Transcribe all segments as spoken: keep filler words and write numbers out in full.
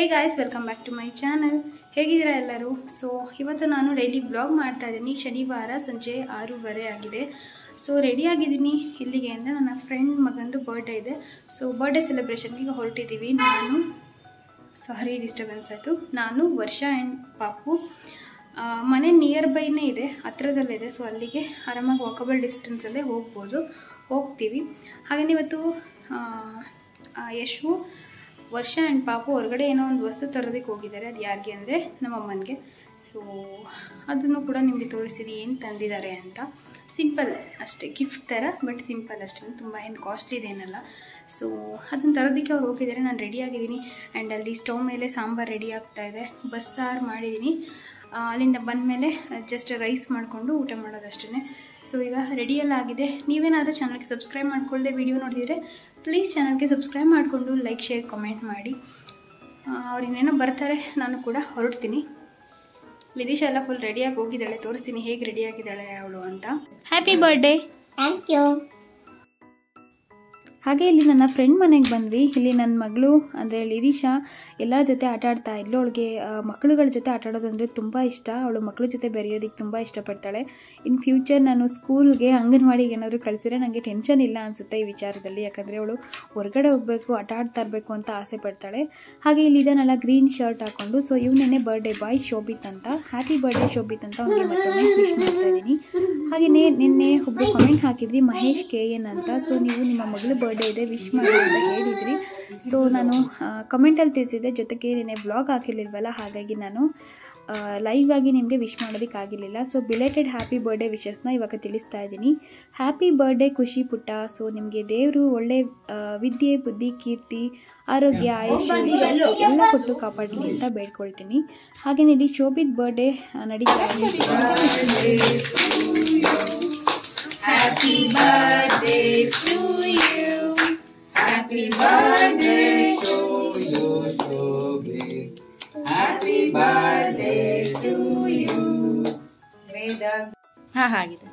Hey guys, welcome back to my channel. ಹೇಗಿದ್ದೀರಾ ಎಲ್ಲರೂ? So ಇವತ್ತು ನಾನು ಡೈಲಿ ಬ್ಲಾಗ್ ಮಾಡ್ತಾ ಇದ್ದೀನಿ. ಶನಿವಾರ ಸಂಜೆ ಆರೂವರೆ ಆಗಿದೆ. ಸೊ ರೆಡಿ ಆಗಿದ್ದೀನಿ ಇಲ್ಲಿಗೆ ಅಂದರೆ ನನ್ನ ಫ್ರೆಂಡ್ ಮಗಂದು ಬರ್ಡೇ ಇದೆ. ಸೊ ಬರ್ಡೇ ಸೆಲೆಬ್ರೇಷನ್ಗೆ ಈಗ ಹೊರಟಿದ್ದೀವಿ. ನಾನು ಸಾರಿ ಡಿಸ್ಟರ್ಬೆನ್ಸ್ ಆಯಿತು. ನಾನು ವರ್ಷ ಆ್ಯಂಡ್ ಪಾಪು ಮನೆ ನಿಯರ್ ಬೈನೇ ಇದೆ, ಹತ್ರದಲ್ಲಿದೆ. ಸೊ ಅಲ್ಲಿಗೆ ಆರಾಮಾಗಿ ವಾಕಬಲ್ ಡಿಸ್ಟೆನ್ಸಲ್ಲೇ ಹೋಗ್ಬೋದು, ಹೋಗ್ತೀವಿ. ಹಾಗೆಯೇ ಇವತ್ತು ಯಶು ವರ್ಷ ಆ್ಯಂಡ್ ಪಾಪು ಹೊರಗಡೆ ಏನೋ ಒಂದು ವಸ್ತು ತರೋದಕ್ಕೆ ಹೋಗಿದ್ದಾರೆ. ಅದು ಯಾರಿಗೆ ಅಂದರೆ ನಮ್ಮಮ್ಮನಿಗೆ. ಸೊ ಅದನ್ನು ಕೂಡ ನಿಮಗೆ ತೋರಿಸ್ತೀನಿ ಏನು ತಂದಿದ್ದಾರೆ ಅಂತ. ಸಿಂಪಲ್ ಅಷ್ಟೇ, ಗಿಫ್ಟ್ ಥರ, ಬಟ್ ಸಿಂಪಲ್ ಅಷ್ಟೇ, ತುಂಬ ಏನು ಕಾಸ್ಟ್ಲಿದೇನಲ್ಲ. ಸೊ ಅದನ್ನು ತರೋದಕ್ಕೆ ಅವ್ರು ಹೋಗಿದ್ದಾರೆ. ನಾನು ರೆಡಿಯಾಗಿದ್ದೀನಿ ಆ್ಯಂಡ್ ಅಲ್ಲಿ ಸ್ಟವ್ ಮೇಲೆ ಸಾಂಬಾರು ರೆಡಿ ಆಗ್ತಾಯಿದೆ. ಬಸ್ಸಾರು ಮಾಡಿದ್ದೀನಿ. ಅಲ್ಲಿಂದ ಬಂದ ಮೇಲೆ ಜಸ್ಟ್ ರೈಸ್ ಮಾಡಿಕೊಂಡು ಊಟ ಮಾಡೋದಷ್ಟೇ. ಸೊ ಈಗ ರೆಡಿಯೆಲ್ಲ ಆಗಿದೆ. ನೀವೇನಾದರೂ ಚಾನಲ್ಗೆ ಸಬ್ಸ್ಕ್ರೈಬ್ ಮಾಡ್ಕೊಳ್ಳದೆ ವಿಡಿಯೋ ನೋಡಿದರೆ ಪ್ಲೀಸ್ ಚಾನಲ್ಗೆ ಸಬ್ಸ್ಕ್ರೈಬ್ ಮಾಡಿಕೊಂಡು ಲೈಕ್ ಶೇರ್ ಕಮೆಂಟ್ ಮಾಡಿ. ಅವ್ರು ಇನ್ನೇನೋ ಬರ್ತಾರೆ, ನಾನು ಕೂಡ ಹೊರಡ್ತೀನಿ. ಲಿರೀಶಾ ಎಲ್ಲ ಫುಲ್ ರೆಡಿಯಾಗಿ ಹೋಗಿದ್ದಾಳೆ. ತೋರಿಸ್ತೀನಿ ಹೇಗೆ ರೆಡಿಯಾಗಿದ್ದಾಳೆ ಅವಳು ಅಂತ. Happy birthday. Thank you. ಹಾಗೆ ಇಲ್ಲಿ ನನ್ನ ಫ್ರೆಂಡ್ ಮನೆಗೆ ಬಂದ್ವಿ. ಇಲ್ಲಿ ನನ್ನ ಮಗಳು ಅಂದರೆ ಲಿರೀಶಾ ಎಲ್ಲರ ಜೊತೆ ಆಟ ಆಡ್ತಾ ಇದ್ಲು. ಅವಳಿಗೆ ಮಕ್ಕಳುಗಳ ಜೊತೆ ಆಟ ಆಡೋದು ಅಂದರೆ ತುಂಬ ಇಷ್ಟ. ಅವಳು ಮಕ್ಕಳ ಜೊತೆ ಬೆರೆಯೋದಕ್ಕೆ ತುಂಬ ಇಷ್ಟಪಡ್ತಾಳೆ. ಇನ್ ಫ್ಯೂಚರ್ ನಾನು ಸ್ಕೂಲ್ಗೆ ಅಂಗನವಾಡಿಗೆ ಏನಾದರೂ ಕಳಿಸಿದ್ರೆ ನನಗೆ ಟೆನ್ಷನ್ ಇಲ್ಲ ಅನಿಸುತ್ತೆ ಈ ವಿಚಾರದಲ್ಲಿ. ಯಾಕಂದರೆ ಅವಳು ಹೊರಗಡೆ ಹೋಗಬೇಕು, ಆಟ ಆಡ್ತಾ ಇರಬೇಕು ಅಂತ ಆಸೆ ಪಡ್ತಾಳೆ. ಹಾಗೆ ಇಲ್ಲಿ ಇದನ್ನೆಲ್ಲ ಗ್ರೀನ್ ಶರ್ಟ್ ಹಾಕ್ಕೊಂಡು, ಸೊ ಇವನೇನೆ ಬರ್ಡೇ ಬಾಯ್ ಶೋಭಿತ್ ಅಂತ. ಹ್ಯಾಪಿ ಬರ್ಡೇ ಶೋಭಿತ್ ಅಂತ ಅವನಿಗೆ ಮತ್ತೊಮ್ಮೆ ವಿಶ್ ಮಾಡ್ತಾ ಇದ್ದೀನಿ. ಹಾಗೆಯೇ ನಿನ್ನೆ ಒಬ್ಬರು ಕಮೆಂಟ್ ಹಾಕಿದ್ರಿ, ಮಹೇಶ್ ಕೆ ಎನ್ ಅಂತ. ಸೊ ನೀವು ನಿಮ್ಮ ಮಗಳು ಬರ್ಡೇ ಇದೆ, ವಿಶ್ ಮಾಡಿ ಅಂತ ಹೇಳಿದ್ರಿ. ಸೊ ನಾನು ಕಮೆಂಟಲ್ಲಿ ತಿಳಿಸಿದ್ದೆ, ಜೊತೆಗೆ ನೆನ್ನೆ ಬ್ಲಾಗ್ ಹಾಕಿರ್ಲಿಲ್ವಲ್ಲ, ಹಾಗಾಗಿ ನಾನು ಲೈವ್ ಆಗಿ ನಿಮಗೆ ವಿಶ್ ಮಾಡೋದಕ್ಕಾಗಿರಲಿಲ್ಲ. ಸೊ ಬಿಲೇಟೆಡ್ ಹ್ಯಾಪಿ ಬರ್ಡೇ ವಿಶಸ್ನ ಇವಾಗ ತಿಳಿಸ್ತಾ ಇದ್ದೀನಿ. ಹ್ಯಾಪಿ ಬರ್ಡೇ ಖುಷಿ ಪುಟ್ಟ. ಸೊ ನಿಮಗೆ ದೇವರು ಒಳ್ಳೆ ವಿದ್ಯೆ, ಬುದ್ಧಿ, ಕೀರ್ತಿ, ಆರೋಗ್ಯ, ಆಯುಷ್ ಎಲ್ಲ ಕೊಟ್ಟು ಕಾಪಾಡಲಿ ಅಂತ ಬೇಡ್ಕೊಳ್ತೀನಿ. ಹಾಗೆಯೇ ಇಲ್ಲಿ ಶೋಭಿತ್ ಬರ್ಡೇ ನಡೀತಾ ಇದೆ. Happy birthday to you. Happy birthday to you, Shobhit. Happy birthday to you. Veda. ಹಾ ಹಾಗಿದೆ.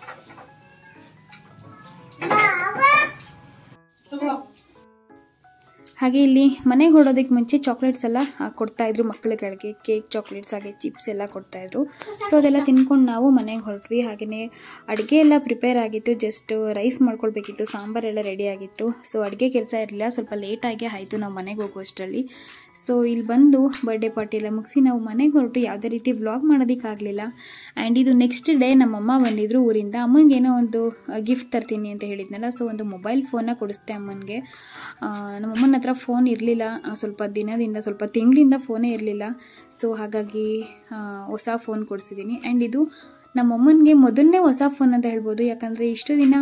ಹಾಗೆ ಇಲ್ಲಿ ಮನೆಗೆ ಹೊರಡೋದಕ್ಕೆ ಮುಂಚೆ ಚಾಕ್ಲೇಟ್ಸ್ ಎಲ್ಲ ಕೊಡ್ತಾಯಿದ್ರು ಮಕ್ಕಳುಗಳಿಗೆ. ಕೇಕ್, ಚಾಕ್ಲೇಟ್ಸ್, ಹಾಗೆ ಚಿಪ್ಸ್ ಎಲ್ಲ ಕೊಡ್ತಾಯಿದ್ರು. ಸೊ ಅದೆಲ್ಲ ತಿನ್ಕೊಂಡು ನಾವು ಮನೆಗೆ ಹೊರಟ್ವಿ. ಹಾಗೆಯೇ ಅಡುಗೆ ಎಲ್ಲ ಪ್ರಿಪೇರ್ ಆಗಿತ್ತು. ಜಸ್ಟ್ ರೈಸ್ ಮಾಡ್ಕೊಳ್ಬೇಕಿತ್ತು, ಸಾಂಬಾರೆಲ್ಲ ರೆಡಿ ಆಗಿತ್ತು. ಸೊ ಅಡುಗೆ ಕೆಲಸ ಇರಲಿಲ್ಲ, ಸ್ವಲ್ಪ ಲೇಟಾಗಿ ಆಯಿತು ನಾವು ಮನೆಗೆ ಹೋಗುವಷ್ಟರಲ್ಲಿ. ಸೊ ಇಲ್ಲಿ ಬಂದು ಬರ್ಡೇ ಪಾರ್ಟಿ ಎಲ್ಲ ಮುಗಿಸಿ ನಾವು ಮನೆಗೆ ಹೊರಟು ಯಾವುದೇ ರೀತಿ ವ್ಲಾಗ್ ಮಾಡೋದಕ್ಕಾಗಲಿಲ್ಲ. ಆ್ಯಂಡ್ ಇದು ನೆಕ್ಸ್ಟ್ ಡೇ ನಮ್ಮಮ್ಮ ಬಂದಿದ್ರು ಊರಿಂದ. ಅಮ್ಮನಿಗೆ ಏನೋ ಒಂದು ಗಿಫ್ಟ್ ತರ್ತೀನಿ ಅಂತ ಹೇಳಿದ್ನಲ್ಲ, ಸೊ ಒಂದು ಮೊಬೈಲ್ ಫೋನ್ನ ಕೊಡಿಸ್ದೆ ಅಮ್ಮನಿಗೆ. ನಮ್ಮಮ್ಮನ ಹತ್ರ ಫೋನ್ ಇರಲಿಲ್ಲ, ಸ್ವಲ್ಪ ದಿನದಿಂದ, ಸ್ವಲ್ಪ ತಿಂಗಳಿಂದ ಫೋನೇ ಇರಲಿಲ್ಲ. ಸೊ ಹಾಗಾಗಿ ಹೊಸ ಫೋನ್ ಕೊಡಿಸಿದ್ದೀನಿ. ಆ್ಯಂಡ್ ಇದು ನಮ್ಮಮ್ಮನಿಗೆ ಮೊದಲನೇ ಹೊಸ ಫೋನ್ ಅಂತ ಹೇಳ್ಬೋದು. ಯಾಕಂದರೆ ಇಷ್ಟು ದಿನ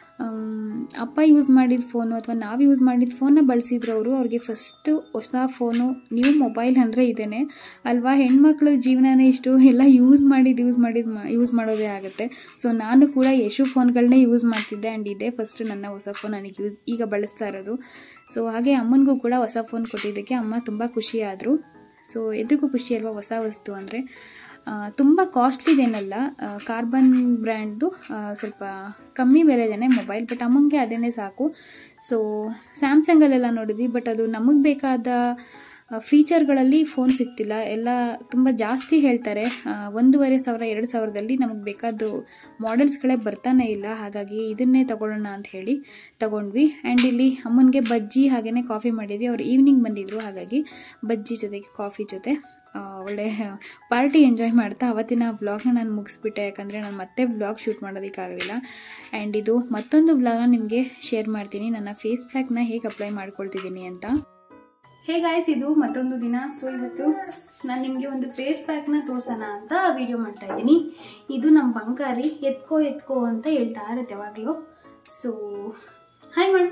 ಅಪ್ಪ ಯೂಸ್ ಮಾಡಿದ ಫೋನು ಅಥವಾ ನಾವು ಯೂಸ್ ಮಾಡಿದ ಫೋನ್ನ ಬಳಸಿದ್ರು ಅವರು. ಅವ್ರಿಗೆ ಫಸ್ಟು ಹೊಸ ಫೋನು, ನ್ಯೂ ಮೊಬೈಲ್ ಅಂದರೆ ಇದೇನೆ ಅಲ್ವಾ. ಹೆಣ್ಮಕ್ಳು ಜೀವನನೇ ಇಷ್ಟು ಎಲ್ಲ ಯೂಸ್ ಮಾಡಿದ್ದು ಯೂಸ್ ಮಾಡಿದ್ದು ಯೂಸ್ ಮಾಡೋದೇ ಆಗುತ್ತೆ. ಸೊ ನಾನು ಕೂಡ ಯಶು ಫೋನ್ಗಳನ್ನೇ ಯೂಸ್ ಮಾಡ್ತಿದ್ದೆ. ಆ್ಯಂಡ್ ಇದೇ ಫಸ್ಟ್ ನನ್ನ ಹೊಸ ಫೋನ್ ನನಗೆ ಯೂಸ್ ಈಗ ಬಳಸ್ತಾ ಇರೋದು. ಸೊ ಹಾಗೆ ಅಮ್ಮನಿಗೂ ಕೂಡ ಹೊಸ ಫೋನ್ ಕೊಟ್ಟಿದ್ದಕ್ಕೆ ಅಮ್ಮ ತುಂಬ ಖುಷಿಯಾದರು. ಸೊ ಎಲ್ರಿಗೂ ಖುಷಿ ಅಲ್ವಾ ಹೊಸ ವಸ್ತು ಅಂದರೆ. ತುಂಬ ಕಾಸ್ಟ್ಲಿದೇನಲ್ಲ, ಕಾರ್ಬನ್ ಬ್ರ್ಯಾಂಡ್ದು, ಸ್ವಲ್ಪ ಕಮ್ಮಿ ಬೆಲೆದೇನೆ ಮೊಬೈಲ್, ಬಟ್ ಅಮ್ಮಂಗೆ ಅದೇನೇ ಸಾಕು. ಸೊ ಸ್ಯಾಮ್ಸಂಗಲ್ಲೆಲ್ಲ ನೋಡಿದ್ವಿ, ಬಟ್ ಅದು ನಮಗೆ ಬೇಕಾದ ಫೀಚರ್ಗಳಲ್ಲಿ ಫೋನ್ ಸಿಗ್ತಿಲ್ಲ. ಎಲ್ಲ ತುಂಬ ಜಾಸ್ತಿ ಹೇಳ್ತಾರೆ. ಒಂದೂವರೆ ಸಾವಿರ ಎರಡು ಸಾವಿರದಲ್ಲಿ ನಮಗೆ ಬೇಕಾದ ಮಾಡೆಲ್ಸ್ಗಳೇ ಬರ್ತಾನೆ ಇಲ್ಲ. ಹಾಗಾಗಿ ಇದನ್ನೇ ತಗೊಳ್ಳೋಣ ಅಂತ ಹೇಳಿ ತಗೊಂಡ್ವಿ. ಆ್ಯಂಡ್ ಇಲ್ಲಿ ಅಮ್ಮನಿಗೆ ಬಜ್ಜಿ ಹಾಗೆಯೇ ಕಾಫಿ ಮಾಡಿದ್ವಿ. ಅವ್ರು ಈವ್ನಿಂಗ್ ಬಂದಿದ್ರು, ಹಾಗಾಗಿ ಬಜ್ಜಿ ಜೊತೆಗೆ ಕಾಫಿ ಜೊತೆ ಒಳ್ಳೆ ಪಾರ್ಟಿ ಎಂಜಾಯ್ ಮಾಡ್ತಾ ಅವತ್ತಿನ ವ್ಲಾಗ್ನ ನಾನು ಮುಗಿಸ್ಬಿಟ್ಟೆ. ಯಾಕಂದರೆ ನಾನು ಮತ್ತೆ ವ್ಲಾಗ್ ಶೂಟ್ ಮಾಡೋದಕ್ಕಾಗಲಿಲ್ಲ. ಆ್ಯಂಡ್ ಇದು ಮತ್ತೊಂದು ವ್ಲಾಗ್ನ ನಿಮಗೆ ಶೇರ್ ಮಾಡ್ತೀನಿ, ನನ್ನ ಫೇಸ್ ಪ್ಯಾಕ್ನ ಹೇಗೆ ಅಪ್ಲೈ ಮಾಡ್ಕೊಳ್ತಿದ್ದೀನಿ ಅಂತ. ಹೇ ಗಾಯ್ಸ್, ಇದು ಮತ್ತೊಂದು ದಿನ. ಸೊ ಇವತ್ತು ನಾನು ನಿಮಗೆ ಒಂದು ಫೇಸ್ ಪ್ಯಾಕ್ನ ತೋರ್ಸೋಣ ಅಂತ ವಿಡಿಯೋ ಮಾಡ್ತಾ ಇದ್ದೀನಿ. ಇದು ನಮ್ಮ ಬಂಗಾರಿ ಎತ್ಕೋ ಎತ್ಕೋ ಅಂತ ಹೇಳ್ತಾ ಇರುತ್ತೆ ಯಾವಾಗಲೂ. ಸೊ ಹಾಯ್ ಮಾಡಿ.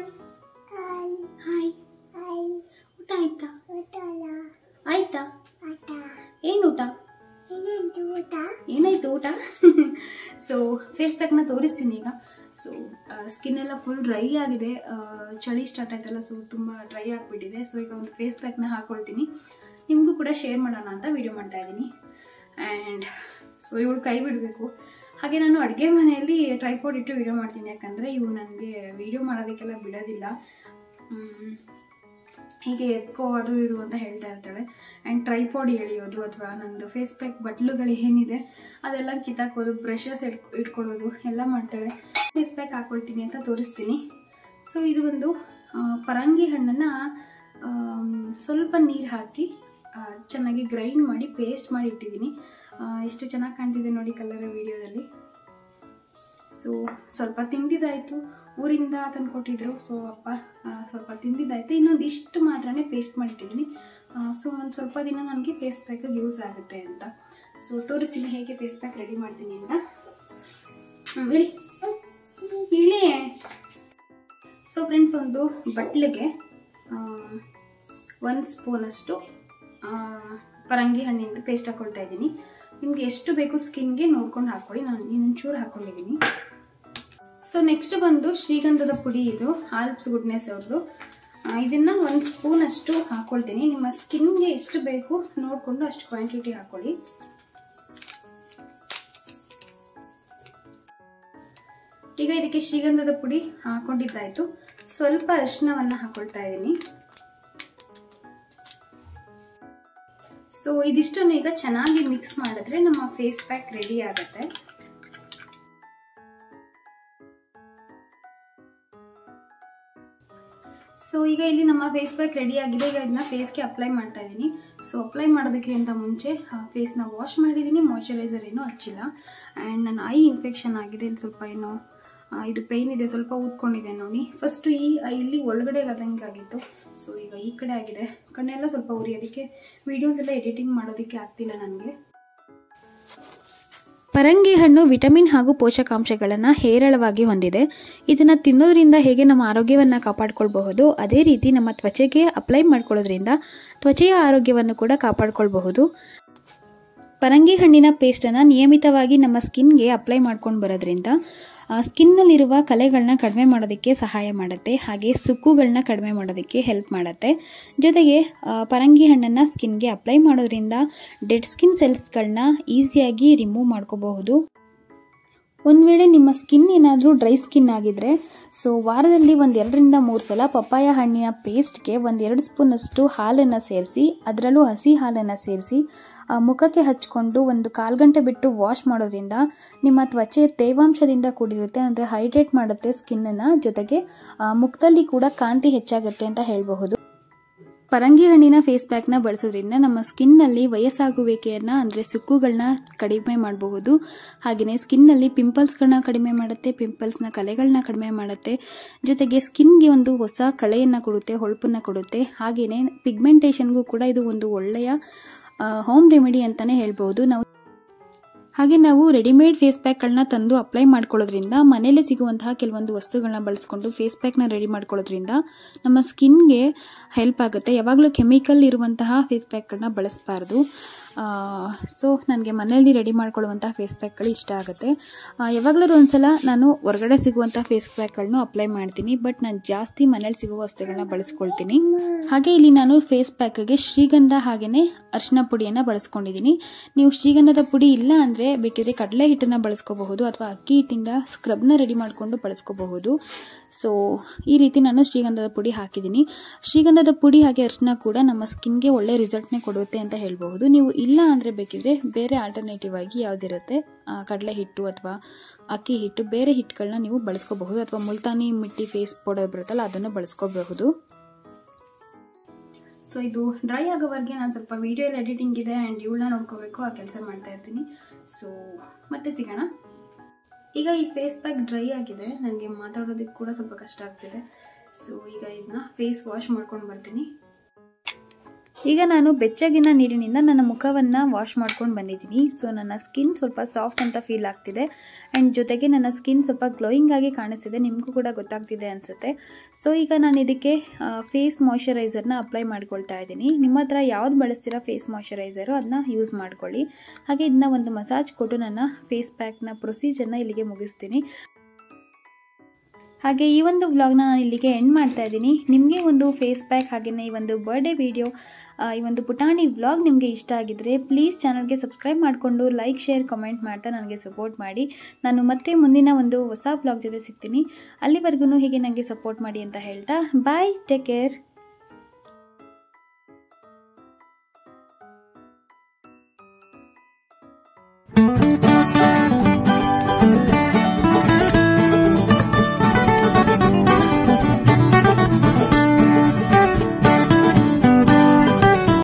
ಹಾಯ್. ಊಟ ಆಯ್ತಾ? ಆಯ್ತಾ? ಏನು ಊಟ? ಏನಾಯ್ತು ಊಟ? ಸೊ ಫೇಸ್ ಪ್ಯಾಕ್ನ ತೋರಿಸ್ತೀನಿ ಈಗ. ಸೊ ಸ್ಕಿನ್ ಎಲ್ಲ ಫುಲ್ ಡ್ರೈ ಆಗಿದೆ, ಚಳಿ ಸ್ಟಾರ್ಟ್ ಆಯ್ತಲ್ಲ, ಸೊ ತುಂಬ ಡ್ರೈ ಆಗಿಬಿಟ್ಟಿದೆ. ಸೊ ಈಗ ಒಂದು ಫೇಸ್ ಪ್ಯಾಕ್ನ ಹಾಕ್ಕೊಳ್ತೀನಿ, ನಿಮಗೂ ಕೂಡ ಶೇರ್ ಮಾಡೋಣ ಅಂತ ವಿಡಿಯೋ ಮಾಡ್ತಾ ಇದ್ದೀನಿ. ಆ್ಯಂಡ್ ಸೊ ಇವಳು ಕೈ ಬಿಡಬೇಕು. ಹಾಗೆ ನಾನು ಅಡುಗೆ ಮನೆಯಲ್ಲಿ ಟ್ರೈಪಾಡ್ ಇಟ್ಟು ವಿಡಿಯೋ ಮಾಡ್ತೀನಿ, ಯಾಕಂದರೆ ಇವು ನನಗೆ ವಿಡಿಯೋ ಮಾಡೋದಕ್ಕೆಲ್ಲ ಬಿಡೋದಿಲ್ಲ. ಹೀಗೆ ಎತ್ಕೋ ಅದು ಇದು ಅಂತ ಹೇಳ್ತಾ ಇರ್ತಾಳೆ. ಆ್ಯಂಡ್ ಟ್ರೈಪಾಡ್ ಎಳೆಯೋದು ಅಥವಾ ನಂದು ಫೇಸ್ ಪ್ಯಾಕ್ ಬಟ್ಲುಗಳು ಏನಿದೆ ಅದೆಲ್ಲ ಕಿತ್ತಾಕೋದು, ಬ್ರಷಸ್ ಇಟ್ ಇಟ್ಕೊಳ್ಳೋದು ಎಲ್ಲ ಮಾಡ್ತಾಳೆ. ಫೇಸ್ ಪ್ಯಾಕ್ ಹಾಕ್ಕೊಳ್ತೀನಿ ಅಂತ ತೋರಿಸ್ತೀನಿ. ಸೊ ಇದು ಒಂದು ಪರಂಗಿ ಹಣ್ಣನ್ನು ಸ್ವಲ್ಪ ನೀರು ಹಾಕಿ ಚೆನ್ನಾಗಿ ಗ್ರೈಂಡ್ ಮಾಡಿ ಪೇಸ್ಟ್ ಮಾಡಿ ಇಟ್ಟಿದ್ದೀನಿ. ಎಷ್ಟು ಚೆನ್ನಾಗಿ ಕಾಣ್ತಿದೆ ನೋಡಿ ಕಲರ್ ವಿಡಿಯೋದಲ್ಲಿ. ಸೊ ಸ್ವಲ್ಪ ತಿಂದಿದ್ದಾಯಿತು, ಊರಿಂದ ತಂದು ಕೊಟ್ಟಿದ್ರು. ಸೊ ಅಪ್ಪ ಸ್ವಲ್ಪ ತಿಂದಿದ್ದಾಯಿತು, ಇನ್ನೊಂದು ಇಷ್ಟು ಮಾತ್ರನೇ ಪೇಸ್ಟ್ ಮಾಡಿಟ್ಟಿದ್ದೀನಿ. ಸೊ ಒಂದು ಸ್ವಲ್ಪ ದಿನ ನನಗೆ ಫೇಸ್ ಪ್ಯಾಕಿಗೆ ಯೂಸ್ ಆಗುತ್ತೆ ಅಂತ. ಸೊ ತೋರಿಸ್ತೀನಿ ಹೇಗೆ ಫೇಸ್ ಪ್ಯಾಕ್ ರೆಡಿ ಮಾಡ್ತೀನಿ ಅಂತ. ಹೇಳಿ ಹೇಳಿ ಸೊ ಫ್ರೆಂಡ್ಸ್, ಒಂದು ಬಟ್ಲಿಗೆ ಒಂದು ಸ್ಪೂನಷ್ಟು ಪರಂಗಿ ಹಣ್ಣಿಂದ ಪೇಸ್ಟ್ ಹಾಕ್ಕೊಳ್ತಾ ಇದ್ದೀನಿ. ನಿಮಗೆ ಎಷ್ಟು ಬೇಕು ಸ್ಕಿನ್ಗೆ ನೋಡ್ಕೊಂಡು ಹಾಕ್ಕೊಳ್ಳಿ. ನಾನು ಇನ್ನೊಂದು ಚೂರು ಹಾಕ್ಕೊಂಡಿದ್ದೀನಿ. ಸೊ ನೆಕ್ಸ್ಟ್ ಬಂದು ಶ್ರೀಗಂಧದ ಪುಡಿ, ಇದು ಆಲ್ಪ್ಸ್ ಗುಡ್ನೆಸ್ ಅವ್ರದ್ದು. ಇದನ್ನು ಒಂದು ಸ್ಪೂನ್ ಅಷ್ಟು ಹಾಕ್ಕೊಳ್ತೀನಿ. ನಿಮ್ಮ ಸ್ಕಿನ್ಗೆ ಎಷ್ಟು ಬೇಕು ನೋಡಿಕೊಂಡು ಅಷ್ಟು ಕ್ವಾಂಟಿಟಿ ಹಾಕ್ಕೊಳ್ಳಿ. ಈಗ ಇದಕ್ಕೆ ಶ್ರೀಗಂಧದ ಪುಡಿ ಹಾಕೊಂಡಿದ್ದಾಯ್ತು. ಸ್ವಲ್ಪ ಅರಿಶಿನವನ್ನು ಹಾಕೊಳ್ತಾ ಇದ್ದೀನಿ. ಸೊ ಇದಿಷ್ಟನ್ನು ಈಗ ಚೆನ್ನಾಗಿ ಮಿಕ್ಸ್ ಮಾಡಿದ್ರೆ ನಮ್ಮ ಫೇಸ್ ಪ್ಯಾಕ್ ರೆಡಿ ಆಗುತ್ತೆ. ಸೊ ಈಗ ಇಲ್ಲಿ ನಮ್ಮ ಫೇಸ್ ಪ್ಯಾಕ್ ರೆಡಿ ಆಗಿದೆ. ಈಗ ಇದನ್ನ ಫೇಸ್ಗೆ ಅಪ್ಲೈ ಮಾಡ್ತಾ ಇದ್ದೀನಿ. ಸೊ ಅಪ್ಲೈ ಮಾಡೋದಕ್ಕೆ ಅಂತ ಮುಂಚೆ ಫೇಸ್ನ ವಾಶ್ ಮಾಡಿದ್ದೀನಿ, ಮಾಯಶ್ಚರೈಸರ್ ಏನೂ ಹಚ್ಚಿಲ್ಲ. ಆ್ಯಂಡ್ ನನ್ನ ಐ ಇನ್ಫೆಕ್ಷನ್ ಆಗಿದೆ, ಇಲ್ಲಿ ಸ್ವಲ್ಪ ಏನೋ ಇದು ಪೇಯ್ನ್ ಇದೆ, ಸ್ವಲ್ಪ ಊದ್ಕೊಂಡಿದೆ ನೋಡಿ. ಫಸ್ಟು ಈ ಇಲ್ಲಿ ಒಳಗಡೆ ಆದಂಗೆ ಆಗಿತ್ತು. ಸೊ ಈಗ ಈ ಕಡೆ ಆಗಿದೆ. ಕಣ್ಣೆಲ್ಲ ಸ್ವಲ್ಪ ಉರಿ, ಅದಕ್ಕೆ ವಿಡಿಯೋಸ್ ಎಲ್ಲ ಎಡಿಟಿಂಗ್ ಮಾಡೋದಕ್ಕೆ ಆಗ್ತಿಲ್ಲ ನನಗೆ. ಪರಂಗಿ ಹಣ್ಣು ವಿಟಮಿನ್ ಹಾಗೂ ಪೋಷಕಾಂಶಗಳನ್ನು ಹೇರಳವಾಗಿ ಹೊಂದಿದೆ. ಇದನ್ನು ತಿನ್ನೋದ್ರಿಂದ ಹೇಗೆ ನಮ್ಮ ಆರೋಗ್ಯವನ್ನು ಕಾಪಾಡಿಕೊಳ್ಬಹುದು, ಅದೇ ರೀತಿ ನಮ್ಮ ತ್ವಚೆಗೆ ಅಪ್ಲೈ ಮಾಡ್ಕೊಳ್ಳೋದ್ರಿಂದ ತ್ವಚೆಯ ಆರೋಗ್ಯವನ್ನು ಕೂಡ ಕಾಪಾಡಿಕೊಳ್ಬಹುದು. ಪರಂಗಿ ಹಣ್ಣಿನ ಪೇಸ್ಟನ್ನು ನಿಯಮಿತವಾಗಿ ನಮ್ಮ ಸ್ಕಿನ್ಗೆ ಅಪ್ಲೈ ಮಾಡ್ಕೊಂಡು ಬರೋದ್ರಿಂದ ಸ್ಕಿನ್ನಲ್ಲಿರುವ ಕಲೆಗಳನ್ನ ಕಡಿಮೆ ಮಾಡೋದಕ್ಕೆ ಸಹಾಯ ಮಾಡುತ್ತೆ, ಹಾಗೆ ಸುಕ್ಕುಗಳನ್ನ ಕಡಿಮೆ ಮಾಡೋದಕ್ಕೆ ಹೆಲ್ಪ್ ಮಾಡುತ್ತೆ. ಜೊತೆಗೆ ಪರಂಗಿ ಹಣ್ಣನ್ನು ಸ್ಕಿನ್ಗೆ ಅಪ್ಲೈ ಮಾಡೋದ್ರಿಂದ ಡೆಡ್ ಸ್ಕಿನ್ ಸೆಲ್ಸ್ಗಳನ್ನ ಈಸಿಯಾಗಿ ರಿಮೂವ್ ಮಾಡ್ಕೋಬಹುದು. ಒಂದು ವೇಳೆ ನಿಮ್ಮ ಸ್ಕಿನ್ ಏನಾದರೂ ಡ್ರೈ ಸ್ಕಿನ್ ಆಗಿದ್ರೆ, ಸೊ ವಾರದಲ್ಲಿ ಒಂದು ಎರಡರಿಂದ ಮೂರು ಸಲ ಪಪ್ಪಾಯ ಹಣ್ಣಿನ ಪೇಸ್ಟ್ಗೆ ಒಂದೆರಡು ಸ್ಪೂನಷ್ಟು ಹಾಲನ್ನು ಸೇರಿಸಿ, ಅದರಲ್ಲೂ ಹಸಿ ಹಾಲನ್ನು ಸೇರಿಸಿ ಮುಖಕ್ಕೆ ಹಚ್ಕೊಂಡು ಒಂದು ಕಾಲು ಗಂಟೆ ಬಿಟ್ಟು ವಾಶ್ ಮಾಡೋದ್ರಿಂದ ನಿಮ್ಮ ತ್ವಚೆ ತೇವಾಂಶದಿಂದ ಕೂಡಿರುತ್ತೆ, ಅಂದರೆ ಹೈಡ್ರೇಟ್ ಮಾಡುತ್ತೆ ಸ್ಕಿನ್ನನ್ನು. ಜೊತೆಗೆ ಮುಖದಲ್ಲಿ ಕೂಡ ಕಾಂತಿ ಹೆಚ್ಚಾಗುತ್ತೆ ಅಂತ ಹೇಳಬಹುದು. ಪರಂಗಿ ಹಣ್ಣಿನ ಫೇಸ್ ಪ್ಯಾಕ್ನ ಬಳಸೋದ್ರಿಂದ ನಮ್ಮ ಸ್ಕಿನ್ನಲ್ಲಿ ವಯಸ್ಸಾಗುವಿಕೆಯನ್ನು ಅಂದರೆ ಸುಕ್ಕುಗಳನ್ನ ಕಡಿಮೆ ಮಾಡಬಹುದು. ಹಾಗೆಯೇ ಸ್ಕಿನ್ನಲ್ಲಿ ಪಿಂಪಲ್ಸ್ಗಳನ್ನ ಕಡಿಮೆ ಮಾಡುತ್ತೆ, ಪಿಂಪಲ್ಸ್ನ ಕಲೆಗಳನ್ನ ಕಡಿಮೆ ಮಾಡುತ್ತೆ. ಜೊತೆಗೆ ಸ್ಕಿನ್ಗೆ ಒಂದು ಹೊಸ ಕಳೆಯನ್ನು ಕೊಡುತ್ತೆ, ಹೊಳಪನ್ನು ಕೊಡುತ್ತೆ. ಹಾಗೆಯೇ ಪಿಗ್ಮೆಂಟೇಷನ್ಗೂ ಕೂಡ ಇದು ಒಂದು ಒಳ್ಳೆಯ ಹೋಮ್ ರೆಮಿಡಿ ಅಂತಲೇ ಹೇಳ್ಬೋದು. ನಾವು ಹಾಗೆ ನಾವು ರೆಡಿಮೇಡ್ ಫೇಸ್ ಪ್ಯಾಕ್ಗಳನ್ನ ತಂದು ಅಪ್ಲೈ ಮಾಡ್ಕೊಳ್ಳೋದ್ರಿಂದ, ಮನೆಯಲ್ಲೇ ಸಿಗುವಂತಹ ಕೆಲವೊಂದು ವಸ್ತುಗಳನ್ನ ಬಳಸ್ಕೊಂಡು ಫೇಸ್ ಪ್ಯಾಕ್ನ ರೆಡಿ ಮಾಡ್ಕೊಳ್ಳೋದ್ರಿಂದ ನಮ್ಮ ಸ್ಕಿನ್ಗೆ ಹೆಲ್ಪ್ ಆಗುತ್ತೆ. ಯಾವಾಗಲೂ ಕೆಮಿಕಲ್ ಇರುವಂತಹ ಫೇಸ್ ಪ್ಯಾಕ್ಗಳನ್ನ ಬಳಸಬಾರ್ದು. ಸೊ ನನಗೆ ಮನೆಯಲ್ಲಿ ರೆಡಿ ಮಾಡ್ಕೊಳ್ಳುವಂತಹ ಫೇಸ್ ಪ್ಯಾಕ್ಗಳು ಇಷ್ಟ ಆಗುತ್ತೆ. ಯಾವಾಗಲೂ ಒಂದ್ಸಲ ನಾನು ಹೊರಗಡೆ ಸಿಗುವಂಥ ಫೇಸ್ ಪ್ಯಾಕ್ಗಳನ್ನೂ ಅಪ್ಲೈ ಮಾಡ್ತೀನಿ, ಬಟ್ ನಾನು ಜಾಸ್ತಿ ಮನೇಲಿ ಸಿಗುವ ವಸ್ತುಗಳನ್ನ ಬಳಸ್ಕೊಳ್ತೀನಿ. ಹಾಗೆ ಇಲ್ಲಿ ನಾನು ಫೇಸ್ ಪ್ಯಾಕ್ಗೆ ಶ್ರೀಗಂಧ ಹಾಗೆಯೇ ಅರಿಶಿನ ಪುಡಿಯನ್ನು ಬಳಸ್ಕೊಂಡಿದ್ದೀನಿ. ನೀವು ಶ್ರೀಗಂಧದ ಪುಡಿ ಇಲ್ಲ ಅಂದರೆ ಬೇಕಿದ್ರೆ ಕಡಲೆ ಹಿಟ್ಟನ್ನು ಬಳಸ್ಕೋಬಹುದು, ಅಥವಾ ಅಕ್ಕಿ ಹಿಟ್ಟಿಂದ ಸ್ಕ್ರಬ್ನ ರೆಡಿ ಮಾಡಿಕೊಂಡು ಬಳಸ್ಕೋಬಹುದು. ಸೊ ಈ ರೀತಿ ನಾನು ಶ್ರೀಗಂಧದ ಪುಡಿ ಹಾಕಿದ್ದೀನಿ. ಶ್ರೀಗಂಧದ ಪುಡಿ ಹಾಗೆ ಅರಿಶಿನ ಕೂಡ ನಮ್ಮ ಸ್ಕಿನ್ಗೆ ಒಳ್ಳೆ ರಿಸಲ್ಟ್ನೇ ಕೊಡುತ್ತೆ ಅಂತ ಹೇಳ್ಬಹುದು. ನೀವು ಇಲ್ಲ ಅಂದರೆ ಬೇಕಿದ್ರೆ ಬೇರೆ ಆಲ್ಟರ್ನೇಟಿವ್ ಆಗಿ ಯಾವುದಿರುತ್ತೆ, ಕಡಲೆ ಹಿಟ್ಟು ಅಥವಾ ಅಕ್ಕಿ ಹಿಟ್ಟು, ಬೇರೆ ಹಿಟ್ಟುಗಳನ್ನ ನೀವು ಬಳಸ್ಕೋಬಹುದು, ಅಥವಾ ಮುಲ್ತಾನಿ ಮಿಟ್ಟಿ ಫೇಸ್ ಪೌಡರ್ ಬರುತ್ತಲ್ಲ ಅದನ್ನು ಬಳಸ್ಕೋಬಹುದು. ಸೊ ಇದು ಡ್ರೈ ಆಗೋವರೆಗೆ ನಾನು ಸ್ವಲ್ಪ ವಿಡಿಯೋ ಎಡಿಟಿಂಗ್ ಇದೆ ಆ್ಯಂಡ್ ಇವಳನ್ನ ನೋಡ್ಕೋಬೇಕು, ಆ ಕೆಲಸ ಮಾಡ್ತಾ ಇರ್ತೀನಿ. ಸೊ ಮತ್ತೆ ಸಿಗೋಣ. ಈಗ ಈ ಫೇಸ್ ಪ್ಯಾಕ್ ಡ್ರೈ ಆಗಿದೆ, ನನಗೆ ಮಾತಾಡೋದಕ್ಕೆ ಕೂಡ ಸ್ವಲ್ಪ ಕಷ್ಟ ಆಗ್ತಿದೆ. ಸೊ ಈಗ ಇದನ್ನ ಫೇಸ್ ವಾಶ್ ಮಾಡ್ಕೊಂಡು ಬರ್ತೀನಿ. ಈಗ ನಾನು ಬೆಚ್ಚಗಿನ ನೀರಿನಿಂದ ನನ್ನ ಮುಖವನ್ನು ವಾಶ್ ಮಾಡ್ಕೊಂಡು ಬಂದಿದ್ದೀನಿ. ಸೊ ನನ್ನ ಸ್ಕಿನ್ ಸ್ವಲ್ಪ ಸಾಫ್ಟ್ ಅಂತ ಫೀಲ್ ಆಗ್ತಿದೆ, ಆ್ಯಂಡ್ ಜೊತೆಗೆ ನನ್ನ ಸ್ಕಿನ್ ಸ್ವಲ್ಪ ಗ್ಲೋಯಿಂಗ್ ಆಗಿ ಕಾಣಿಸ್ತಿದೆ, ನಿಮಗೂ ಕೂಡ ಗೊತ್ತಾಗ್ತಿದೆ ಅನಿಸುತ್ತೆ. ಸೊ ಈಗ ನಾನು ಇದಕ್ಕೆ ಫೇಸ್ ಮಾಯಶ್ಚರೈಸರ್ನ ಅಪ್ಲೈ ಮಾಡ್ಕೊಳ್ತಾ ಇದ್ದೀನಿ. ನಿಮ್ಮ ಹತ್ರ ಯಾವ್ದು ಬಳಸ್ತೀರಾ ಫೇಸ್ ಮಾಯಶ್ಚರೈಸರು ಅದನ್ನ ಯೂಸ್ ಮಾಡ್ಕೊಳ್ಳಿ. ಹಾಗೆ ಇದನ್ನ ಒಂದು ಮಸಾಜ್ ಕೊಟ್ಟು ನನ್ನ ಫೇಸ್ ಪ್ಯಾಕ್ನ ಪ್ರೊಸೀಜರ್ನ ಇಲ್ಲಿಗೆ ಮುಗಿಸ್ತೀನಿ. ಹಾಗೆ ಈ ಒಂದು ವ್ಲಾಗ್ನ ನಾನು ಇಲ್ಲಿಗೆ ಎಂಡ್ ಮಾಡ್ತಾ ಇದ್ದೀನಿ. ನಿಮಗೆ ಒಂದು ಫೇಸ್ ಪ್ಯಾಕ್ ಹಾಗೆಯೇ ಈ ಒಂದು ಬರ್ಡೇ ವಿಡಿಯೋ, ಈ ಒಂದು ಪುಟಾಣಿ ವ್ಲಾಗ್ ನಿಮಗೆ ಇಷ್ಟ ಆಗಿದ್ರೆ ಪ್ಲೀಸ್ ಚಾನಲ್ಗೆ ಸಬ್ಸ್ಕ್ರೈಬ್ ಮಾಡಿಕೊಂಡು ಲೈಕ್ ಶೇರ್ ಕಮೆಂಟ್ ಮಾಡ್ತಾ ನನಗೆ ಸಪೋರ್ಟ್ ಮಾಡಿ. ನಾನು ಮತ್ತೆ ಮುಂದಿನ ಒಂದು ಹೊಸ ವ್ಲಾಗ್ ಜೊತೆ ಸಿಗ್ತೀನಿ. ಅಲ್ಲಿವರೆಗೂ ಹೀಗೆ ನನಗೆ ಸಪೋರ್ಟ್ ಮಾಡಿ ಅಂತ ಹೇಳ್ತಾ ಬಾಯ್, ಟೇಕ್ ಕೇರ್.